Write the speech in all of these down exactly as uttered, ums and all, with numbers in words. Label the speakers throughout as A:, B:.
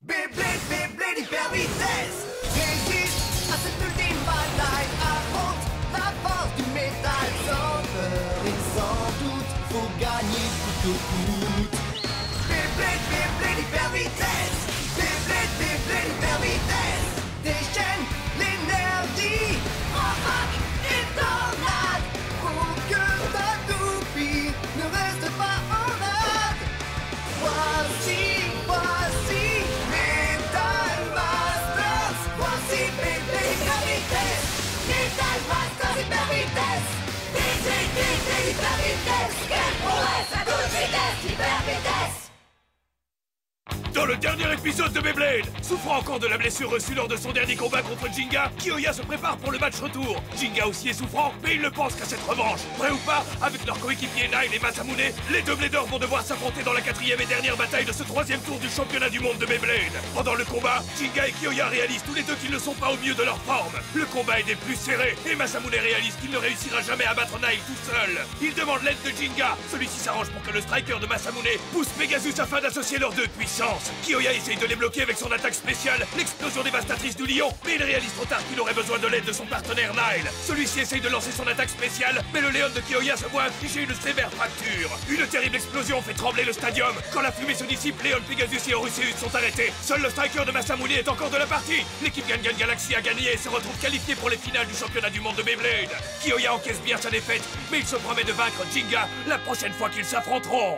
A: Beyblade, Beyblade hyper vitesse. Résiste à cette ultime bataille. Affronte la force du métal. Sans peur et sans doute, faut gagner coûte que coûte. Beyblade, Beyblade hyper vitesse. Beyblade, Beyblade hyper vitesse. Déchaîne l'énergie. Embarque et tornade. Pour que ta toupie ne reste pas en rade. Voici, voici Metal Masters. Voici Beyblade hyper vitesse. Metal Masters hyper vitesse. Beyblade, Beyblade hyper vitesse. Quelle prouesse à toute vitesse, hyper vitesse.
B: Dans le dernier épisode de Beyblade, souffrant encore de la blessure reçue lors de son dernier combat contre Jinga, Kyoya se prépare pour le match retour. Jinga aussi est souffrant, mais il ne pense qu'à cette revanche. Vrai ou pas, avec leur coéquipier Nile et Masamune, les deux Bladers vont devoir s'affronter dans la quatrième et dernière bataille de ce troisième tour du championnat du monde de Beyblade. Pendant le combat, Jinga et Kyoya réalisent tous les deux qu'ils ne sont pas au mieux de leur forme. Le combat est des plus serrés, et Masamune réalise qu'il ne réussira jamais à battre Nile tout seul. Il demande l'aide de Jinga. Celui-ci s'arrange pour que le striker de Masamune pousse Pegasus afin d'associer leurs deux puissances. Kyoya essaye de les bloquer avec son attaque spéciale, l'explosion dévastatrice du lion, mais il réalise trop tard qu'il aurait besoin de l'aide de son partenaire Nile. Celui-ci essaye de lancer son attaque spéciale, mais le Léon de Kyoya se voit infliger une sévère fracture. Une terrible explosion fait trembler le stadium. Quand la fumée se dissipe, Léon, Pegasus et Orusseus sont arrêtés. Seul le striker de Masamune est encore de la partie. L'équipe Gangan Galaxy a gagné et se retrouve qualifiée pour les finales du championnat du monde de Beyblade. Kyoya encaisse bien sa défaite, mais il se promet de vaincre Jinga la prochaine fois qu'ils s'affronteront.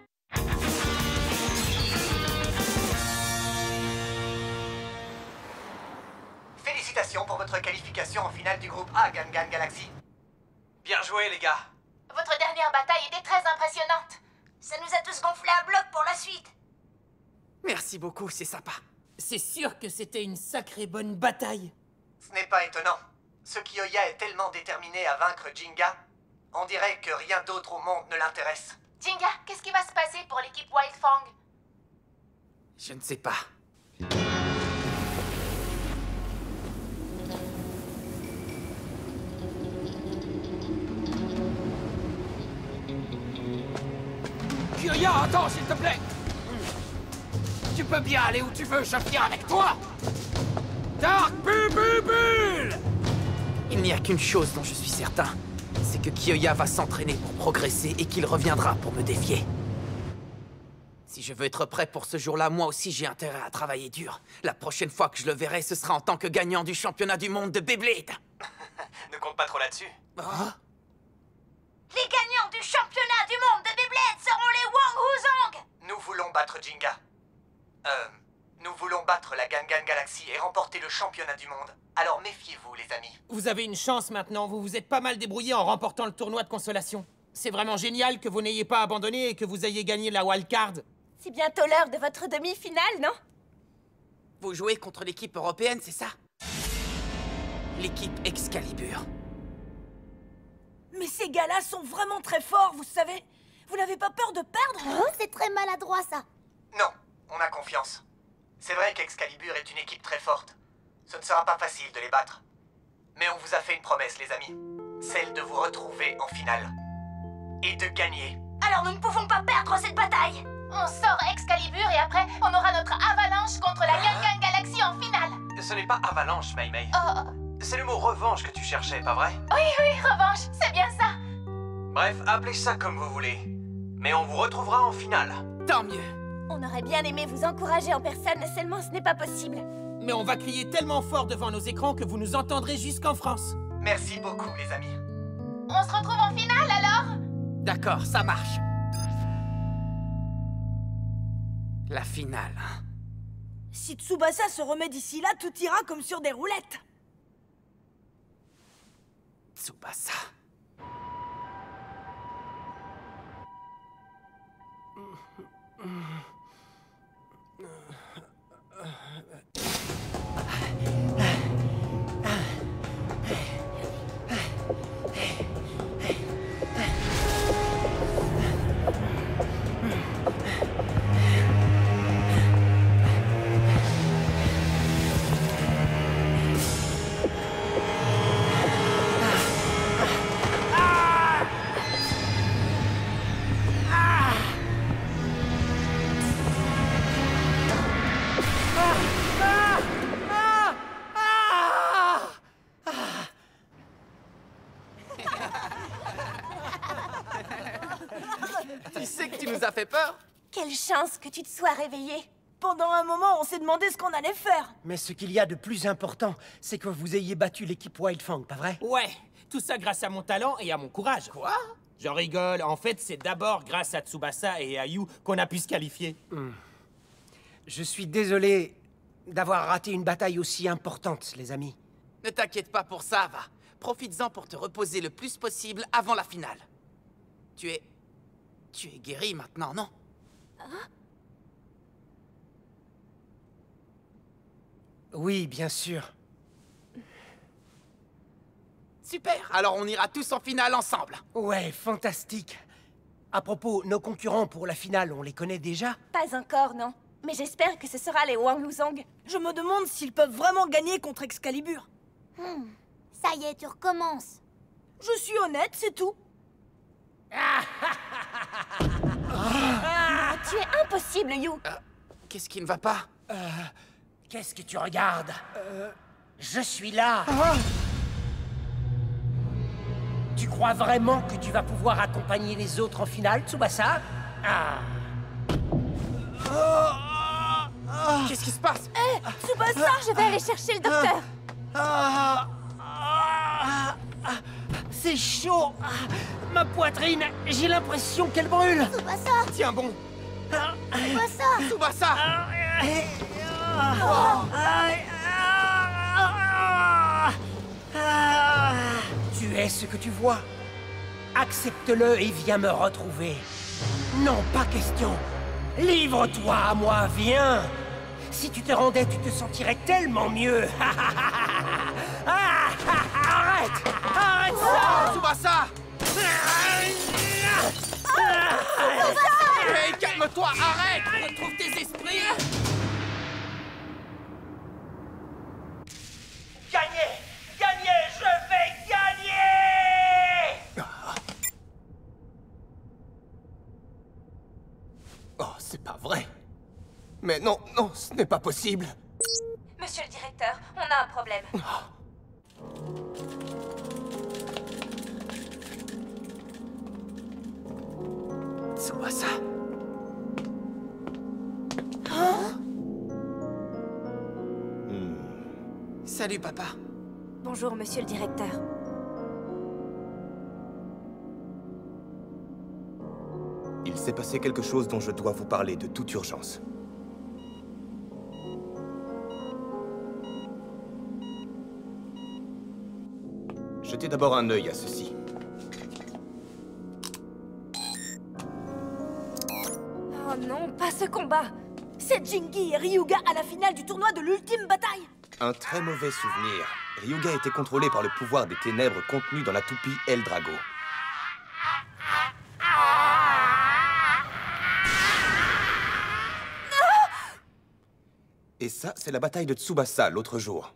A: Félicitations pour votre qualification en finale du groupe A Gangan Galaxy.
C: Bien joué, les gars.
D: Votre dernière bataille était très impressionnante. Ça nous a tous gonflé à bloc pour la suite.
E: Merci beaucoup, c'est sympa.
F: C'est sûr que c'était une sacrée bonne bataille.
A: Ce n'est pas étonnant. Ce Kyoya est tellement déterminé à vaincre Jinga, on dirait que rien d'autre au monde ne l'intéresse.
D: Jinga, qu'est-ce qui va se passer pour l'équipe Wild Fang?
E: Je ne sais pas.
F: Kyoya, attends, s'il te plaît. Tu peux bien aller où tu veux, je viens avec toi. Dark Bubble!
E: Il n'y a qu'une chose dont je suis certain, c'est que Kyoya va s'entraîner pour progresser et qu'il reviendra pour me défier. Si je veux être prêt pour ce jour-là, moi aussi j'ai intérêt à travailler dur. La prochaine fois que je le verrai, ce sera en tant que gagnant du championnat du monde de Beyblade.
C: Ne compte pas trop là-dessus.
E: Oh.
D: Les gagnants du championnat du monde de Beyblade seront les Wang Huzong!
A: Nous voulons battre Jinga. Euh... Nous voulons battre la Gangan Galaxy et remporter le championnat du monde. Alors méfiez-vous, les amis.
F: Vous avez une chance maintenant, vous vous êtes pas mal débrouillé en remportant le tournoi de consolation. C'est vraiment génial que vous n'ayez pas abandonné et que vous ayez gagné la wildcard.
D: C'est bientôt l'heure de votre demi-finale, non?
E: Vous jouez contre l'équipe européenne, c'est ça? L'équipe Excalibur.
G: Mais ces gars-là sont vraiment très forts, vous savez. Vous n'avez pas peur de perdre?
H: Oh, c'est très maladroit, ça.
A: Non, on a confiance. C'est vrai qu'Excalibur est une équipe très forte. Ce ne sera pas facile de les battre. Mais on vous a fait une promesse, les amis. Celle de vous retrouver en finale. Et de gagner.
D: Alors nous ne pouvons pas perdre cette bataille! On sort Excalibur et après, on aura notre avalanche contre la Gangan Galaxy en finale!
C: Ce n'est pas avalanche, Mei Mei.
D: Oh...
C: C'est le mot revanche que tu cherchais, pas vrai?
D: Oui, oui, revanche, c'est bien ça!
C: Bref, appelez ça comme vous voulez. Mais on vous retrouvera en finale.
E: Tant mieux.
D: On aurait bien aimé vous encourager en personne, seulement ce n'est pas possible.
F: Mais on va crier tellement fort devant nos écrans que vous nous entendrez jusqu'en France.
A: Merci beaucoup, les amis.
D: On se retrouve en finale, alors?
E: D'accord, ça marche. La finale.
G: Si Tsubasa se remet d'ici là, tout ira comme sur des roulettes.
E: Tsubasa.
D: Quelle chance que tu te sois réveillé.
G: Pendant un moment, on s'est demandé ce qu'on allait faire.
H: Mais ce qu'il y a de plus important, c'est que vous ayez battu l'équipe Wildfang, pas vrai?
F: Ouais, tout ça grâce à mon talent et à mon courage. Quoi? Je rigole, en fait, c'est d'abord grâce à Tsubasa et à Yu qu'on a pu se qualifier.
H: Hmm. Je suis désolé d'avoir raté une bataille aussi importante, les amis.
E: Ne t'inquiète pas pour ça, va. Profites-en pour te reposer le plus possible avant la finale. Tu es... Tu es guéri maintenant, non?
D: Hein?
H: Oui, bien sûr.
E: Super, alors on ira tous en finale ensemble.
H: Ouais, fantastique. À propos, nos concurrents pour la finale, on les connaît déjà?
D: Pas encore, non. Mais j'espère que ce sera les Wang Luzong.
G: Je me demande s'ils peuvent vraiment gagner contre Excalibur.
I: Hmm. Ça y est, tu recommences.
G: Je suis honnête, c'est tout.
D: Ah, tu es impossible, Yu.
E: Euh, Qu'est-ce qui ne va pas?
H: Euh... Qu'est-ce que tu regardes? Euh... Je suis là. Tu crois vraiment que tu vas pouvoir accompagner les autres en finale, Tsubasa? Ah.
E: Qu'est-ce qui se passe?
D: Hé, hey, Tsubasa, je vais aller chercher le docteur.
H: Ah. Ah. Ah. C'est chaud. Ah. Ma poitrine, j'ai l'impression qu'elle brûle.
I: Tsubasa.
E: Tiens bon.
I: Tsubasa.
E: Tsubasa.
H: Tu es ce que tu vois. Accepte-le et viens me retrouver. Non, pas question. Livre-toi à moi, viens. Si tu te rendais, tu te sentirais tellement mieux. Arrête! Arrête ça!
E: Tsubasa! Hey, calme-toi, arrête! Retrouve tes esprits!
H: Gagner! Gagner! Je vais gagner!
J: Oh, c'est pas vrai. Mais non, non, ce n'est pas possible.
D: Monsieur le directeur, on a un problème.
E: Tsubasa.
G: Hein?
J: Hmm.
E: Salut, papa.
D: Bonjour, monsieur le directeur.
J: Il s'est passé quelque chose dont je dois vous parler de toute urgence. Jetez d'abord un œil à ceci.
D: Oh non, pas ce combat.
G: C'est Jingi et Ryuga à la finale du tournoi de l'ultime bataille.
J: Un très mauvais souvenir. Ryuga était contrôlé par le pouvoir des ténèbres contenu dans la toupie El Drago. Et ça, c'est la bataille de Tsubasa l'autre jour.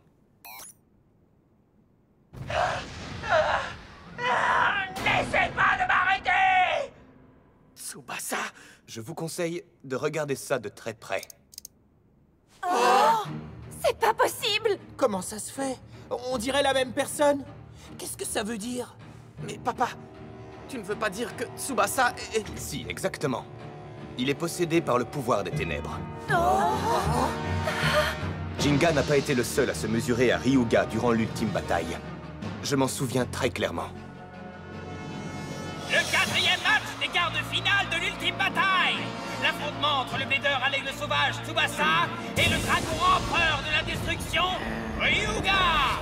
H: N'essaie pas de m'arrêter!
J: Tsubasa, je vous conseille de regarder ça de très près.
D: Oh! C'est pas possible!
F: Comment ça se fait? On dirait la même personne. Qu'est-ce que ça veut dire?
E: Mais papa, tu ne veux pas dire que Tsubasa est...
J: Si, exactement. Il est possédé par le pouvoir des ténèbres.
G: Oh!
J: Jinga n'a pas été le seul à se mesurer à Ryuga durant l'ultime bataille. Je m'en souviens très clairement.
F: Le quatrième match des quarts de finale de l'ultime bataille. L'affrontement entre le blader à l'aigle sauvage Tsubasa et le dragon empereur de la destruction, Ryuga.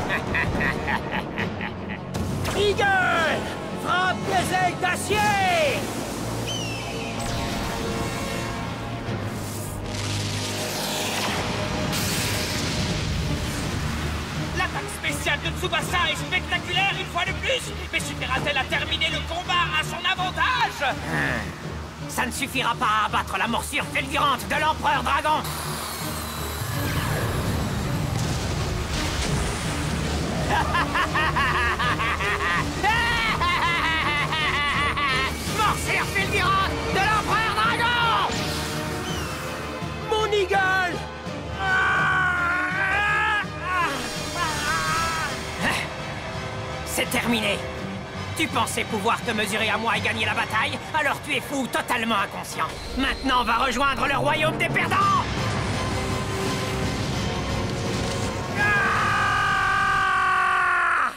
H: Eagle! Frappe des ailes d'acier!
F: L'attaque spéciale de Tsubasa est spectaculaire une fois de plus, mais suffira-t-elle à terminer le combat à son avantage?
H: Ça ne suffira pas à abattre la morsure fulgurante de l'empereur dragon! Morsure fulgurante de l'empereur dragon! Mon eagle! C'est terminé. Tu pensais pouvoir te mesurer à moi et gagner la bataille? Alors tu es fou, totalement inconscient. Maintenant, va rejoindre le royaume des perdants! Ah!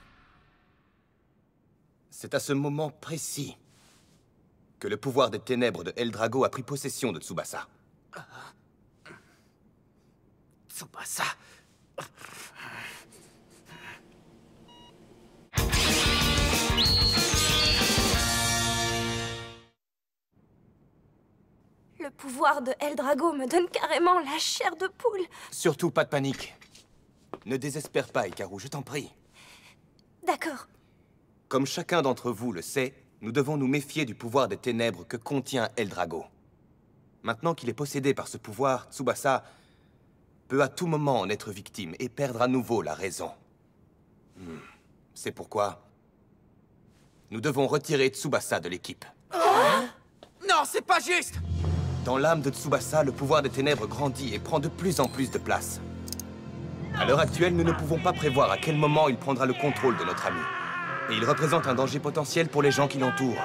J: C'est à ce moment précis que le pouvoir des ténèbres de Eldrago a pris possession de Tsubasa.
E: Tsubasa...
K: Le pouvoir de Eldrago me donne carrément la chair de poule.
J: Surtout pas de panique. Ne désespère pas, Hikaru, je t'en prie.
K: D'accord.
J: Comme chacun d'entre vous le sait, nous devons nous méfier du pouvoir des ténèbres que contient Eldrago. Maintenant qu'il est possédé par ce pouvoir, Tsubasa peut à tout moment en être victime et perdre à nouveau la raison. Hmm. C'est pourquoi nous devons retirer Tsubasa de l'équipe.
E: Oh non, c'est pas juste!
J: Dans l'âme de Tsubasa, le pouvoir des ténèbres grandit et prend de plus en plus de place. À l'heure actuelle, nous ne pouvons pas prévoir à quel moment il prendra le contrôle de notre ami. Et il représente un danger potentiel pour les gens qui l'entourent.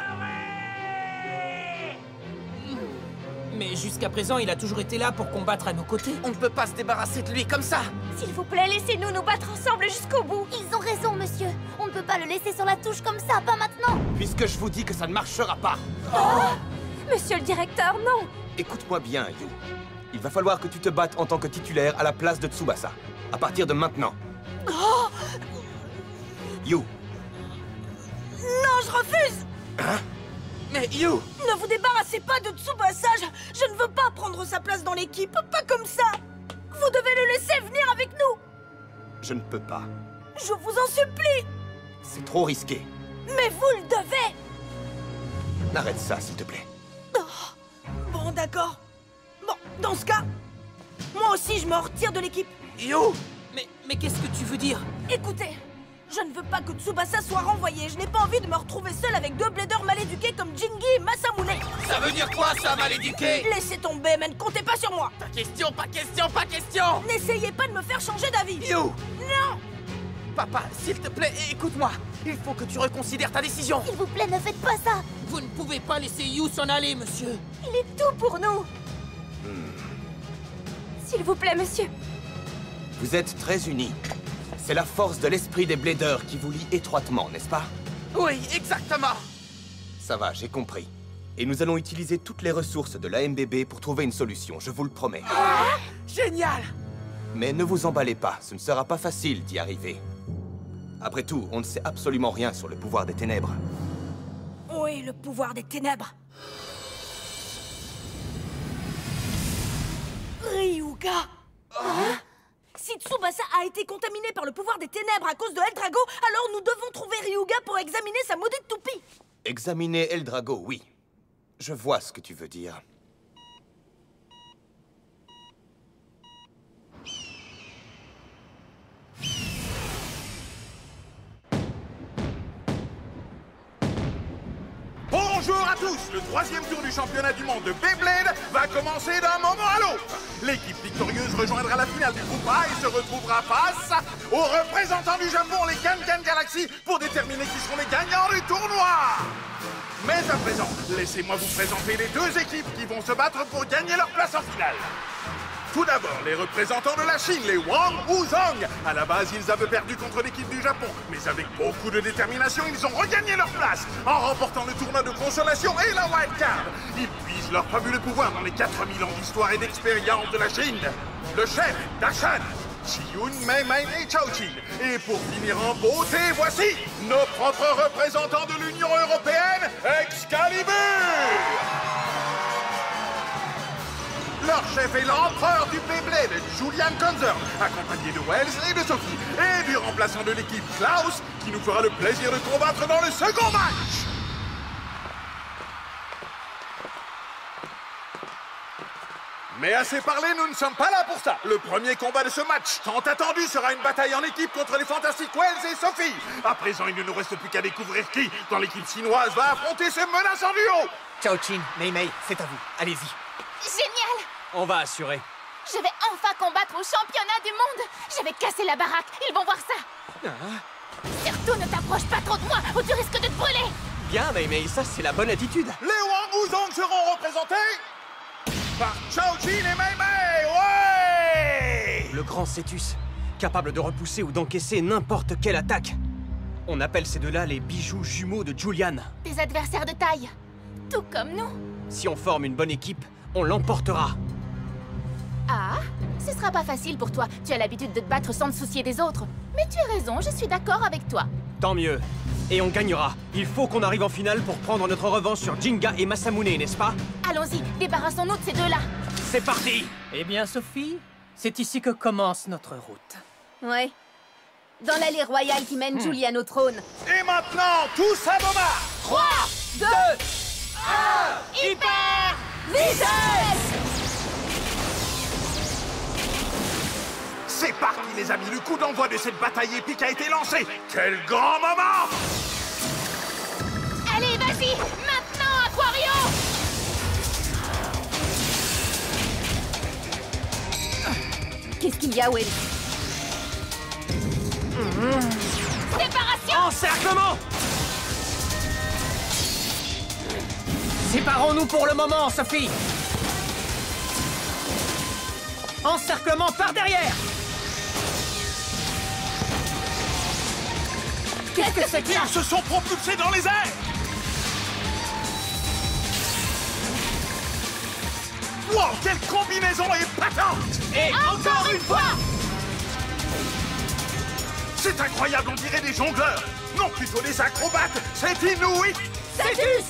E: Mais jusqu'à présent, il a toujours été là pour combattre à nos côtés. On ne peut pas se débarrasser de lui comme ça.
K: S'il vous plaît, laissez-nous nous battre ensemble jusqu'au bout.
I: Ils ont raison, monsieur. On ne peut pas le laisser sur la touche comme ça, pas maintenant.
J: Puisque je vous dis que ça ne marchera pas.
K: Oh monsieur le directeur, non.
J: Écoute-moi bien, Yu. Il va falloir que tu te battes en tant que titulaire à la place de Tsubasa. À partir de maintenant.
G: Oh
J: Yu.
G: Non, je refuse.
J: Hein? Mais Yu!
G: Ne vous débarrassez pas de Tsubasa. Je, je ne veux pas prendre sa place dans l'équipe. Pas comme ça. Vous devez le laisser venir avec nous.
J: Je ne peux pas.
G: Je vous en supplie.
J: C'est trop risqué.
G: Mais vous le devez.
J: Arrête ça, s'il te plaît.
G: Oh. Bon, d'accord. Bon, dans ce cas, moi aussi, je me retire de l'équipe.
E: Yo! Mais, mais qu'est-ce que tu veux dire?
G: Écoutez, je ne veux pas que Tsubasa soit renvoyé. Je n'ai pas envie de me retrouver seul avec deux bladers mal éduqués comme Jingi et Masamune.
E: Ça veut dire quoi, ça, mal éduqué?
G: Laissez tomber, mais ne comptez pas sur moi.
E: Pas question, pas question, pas question!
G: N'essayez pas de me faire changer d'avis.
E: Yo!
G: Non!
E: Papa, s'il te plaît, écoute-moi. Il faut que tu reconsidères ta décision.
I: S'il vous plaît, ne faites pas ça.
E: Vous ne pouvez pas laisser Yu s'en aller, monsieur.
K: Il est tout pour nous.
J: Hmm.
K: S'il vous plaît, monsieur.
J: Vous êtes très unis. C'est la force de l'esprit des Bladers qui vous lie étroitement, n'est-ce pas?
E: Oui, exactement.
J: Ça va, j'ai compris. Et nous allons utiliser toutes les ressources de l'A M B B pour trouver une solution, je vous le promets.
E: Ah, génial!
J: Mais ne vous emballez pas, ce ne sera pas facile d'y arriver. Après tout, on ne sait absolument rien sur le pouvoir des ténèbres.
G: Oui, le pouvoir des ténèbres. Ryuga.
K: Hein?
G: Si Tsubasa a été contaminé par le pouvoir des ténèbres à cause de Eldrago, alors nous devons trouver Ryuga pour examiner sa maudite toupie.
J: Examiner Eldrago, oui. Je vois ce que tu veux dire.
B: Bonjour à tous! Le troisième tour du championnat du monde de Beyblade va commencer d'un moment à l'autre. L'équipe victorieuse rejoindra la finale du groupe A et se retrouvera face aux représentants du Japon, les Gangan Galaxy, pour déterminer qui seront les gagnants du tournoi. Mais à présent, laissez-moi vous présenter les deux équipes qui vont se battre pour gagner leur place en finale. Tout d'abord, les représentants de la Chine, les Wang Wuzhong. À la base, ils avaient perdu contre l'équipe du Japon, mais avec beaucoup de détermination, ils ont regagné leur place en remportant le tournoi de consolation et la wild card. Ils puisent leur fabuleux pouvoir dans les quatre mille ans d'histoire et d'expérience de la Chine. Le chef, Dashan, Chiyun, Mei Mei et Chaochin. Et pour finir en beauté, voici nos propres représentants de l'Union européenne, Excalibur. Leur chef est l'empereur du Beyblade, Julian Konzer, accompagné de Wells et de Sophie, et du remplaçant de l'équipe, Klaus, qui nous fera le plaisir de combattre dans le second match. Mais assez parlé, nous ne sommes pas là pour ça. Le premier combat de ce match, tant attendu, sera une bataille en équipe contre les fantastiques Wells et Sophie. À présent, il ne nous reste plus qu'à découvrir qui, dans l'équipe chinoise, va affronter ces menaçants duo.
L: Ciao-Chin, Mei Mei, c'est à vous. Allez-y.
D: Génial!
L: On va assurer.
D: Je vais enfin combattre au championnat du monde. Je vais casser la baraque. Ils vont voir ça.
L: Ah.
D: Sur Surtout, ne t'approche pas trop de moi ou tu risques de te brûler.
L: Bien, mais, mais ça, c'est la bonne attitude.
B: Les Wang Wuzong seront représentés par Chao-Jin et Mei Mei. Ouais!
L: Le grand Cetus, capable de repousser ou d'encaisser n'importe quelle attaque. On appelle ces deux-là les bijoux jumeaux de Julian.
D: Des adversaires de taille, tout comme nous.
L: Si on forme une bonne équipe, on l'emportera.
D: Ah, ce sera pas facile pour toi. Tu as l'habitude de te battre sans te soucier des autres. Mais tu as raison, je suis d'accord avec toi.
L: Tant mieux. Et on gagnera. Il faut qu'on arrive en finale pour prendre notre revanche sur Jinga et Masamune, n'est-ce pas?
D: Allons-y, débarrassons-nous de ces deux-là.
L: C'est parti!
H: Eh bien, Sophie, c'est ici que commence notre route.
M: Ouais. Dans l'allée royale qui mène
H: Hmm.
M: Julian au trône.
B: Et maintenant, tous à vos marques!
D: trois, deux, un, hyper vitesse!
B: C'est parti, les amis! Le coup d'envoi de cette bataille épique a été lancé! Quel grand moment!
D: Allez, vas-y! Maintenant, Aquario!
M: Qu'est-ce qu'il y a, Will?
D: Séparation!
L: Encerclement!
H: Séparons-nous pour le moment, Sophie. Encerclement par derrière. Qu'est-ce que c'est que ça?
B: Ils se sont propulsés dans les airs! Wow, quelle combinaison épatante!
H: Et
D: Encore une fois!
B: C'est incroyable, on dirait des jongleurs! Non, plutôt des acrobates! C'est inouï!
D: Cetus!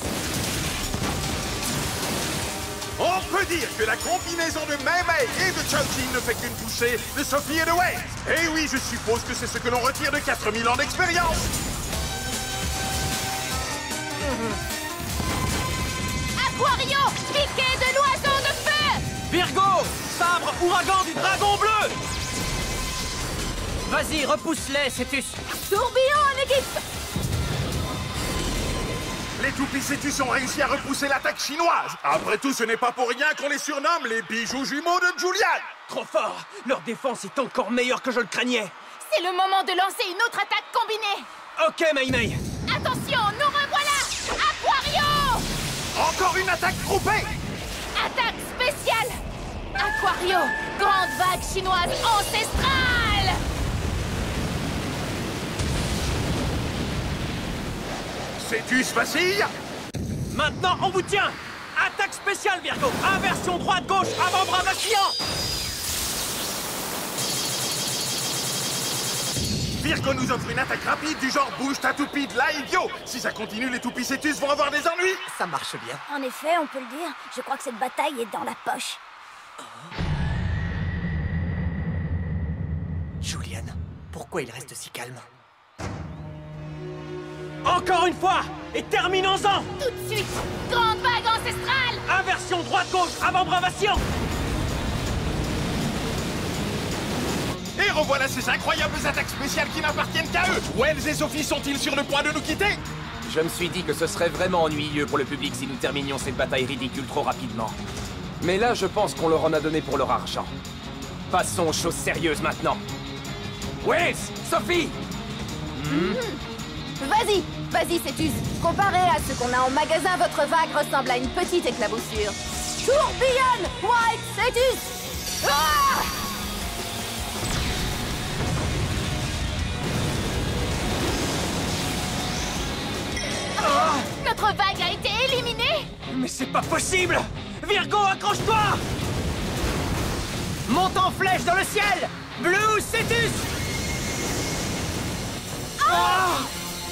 B: On peut dire que la combinaison de Mei Mei et de Chao-Jin ne fait qu'une touchée de Sophie et de Wei. Et oui, je suppose que c'est ce que l'on retire de quatre mille ans d'expérience.
D: Aquario! Piqué de l'oiseau de feu!
L: Virgo! Sabre ouragan du dragon bleu!
H: Vas-y, repousse-les, Cetus.
D: Tourbillon en équipe!
B: Les toupies Cetus ont réussi à repousser l'attaque chinoise. Après tout, ce n'est pas pour rien qu'on les surnomme les bijoux jumeaux de Julian.
L: Trop fort! Leur défense est encore meilleure que je le craignais.
D: C'est le moment de lancer une autre attaque combinée!
L: Ok, Mei Mei.
D: Attention, nous revoilà! Aquario!
B: Encore une attaque groupée.
D: Attaque spéciale! Aquario, grande vague chinoise ancestrale!
B: Cetus vacille.
L: Maintenant, on vous tient! Attaque spéciale, Virgo! Inversion droite-gauche, avant-bras vacillant!
B: Virgo nous offre une attaque rapide du genre bouge ta toupie de là, idiot. Si ça continue, les toupies Cetus vont avoir des ennuis.
L: Ça marche bien.
I: En effet, on peut le dire. Je crois que cette bataille est dans la poche.
L: Julian, pourquoi il reste si calme? Encore une fois! Et terminons-en!
D: Tout de suite! Grande vague ancestrale!
L: Inversion droite-gauche, avant-bras vacillant!
B: Et revoilà ces incroyables attaques spéciales qui n'appartiennent qu'à eux. Wells et Sophie sont-ils sur le point de nous quitter?
E: Je me suis dit que ce serait vraiment ennuyeux pour le public si nous terminions cette bataille ridicule trop rapidement. Mais là, je pense qu'on leur en a donné pour leur argent. Passons aux choses sérieuses maintenant. Wells! Sophie!
M: Hmm. Vas-y, vas-y, Cetus. Comparé à ce qu'on a en magasin, votre vague ressemble à une petite éclaboussure. Tourbillonne, White Cetus! Ah!
D: Oh, notre vague a été éliminée!
L: Mais c'est pas possible! Virgo, accroche-toi!
H: Monte en flèche dans le ciel! Blue Cetus!
D: Oh!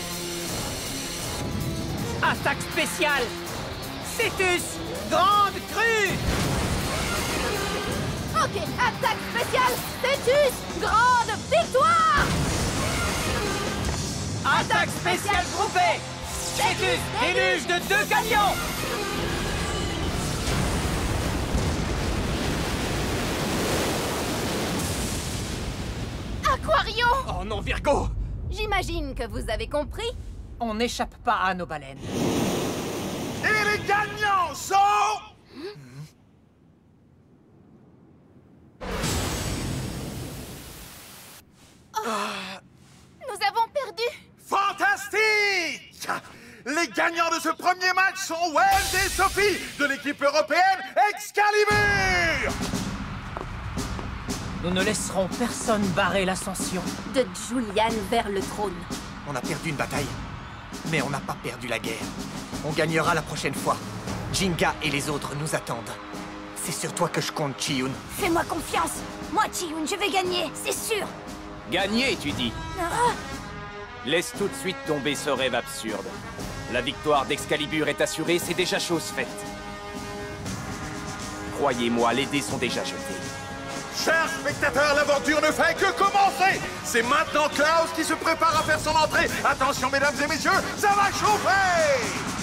H: Attaque spéciale! Cetus! Grande crue!
M: Ok, attaque spéciale! Cetus! Grande victoire!
H: Attaque spéciale groupée! Cetus! Déluge de deux camions!
D: Aquario!
L: Oh non, Virgo!
M: J'imagine que vous avez compris.
H: On n'échappe pas à nos baleines.
B: Et les gagnants sont...
D: Oh, nous avons perdu!
N: Fantastique! Les gagnants de ce premier match sont Weld et Sophie de l'équipe européenne Excalibur!
H: Nous ne laisserons personne barrer l'ascension
M: de Julian vers le trône.
A: On a perdu une bataille, mais on n'a pas perdu la guerre. On gagnera la prochaine fois. Jinga et les autres nous attendent. C'est sur toi que je compte, Chiyun.
I: Fais-moi confiance. Moi, Chiyun, je vais gagner, c'est sûr.
O: Gagner, tu dis?
I: Ah.
O: Laisse tout de suite tomber ce rêve absurde. La victoire d'Excalibur est assurée, c'est déjà chose faite. Croyez-moi, les dés sont déjà jetés.
N: Chers spectateurs, l'aventure ne fait que commencer! C'est maintenant Klaus qui se prépare à faire son entrée. Attention, mesdames et messieurs, ça va chauffer!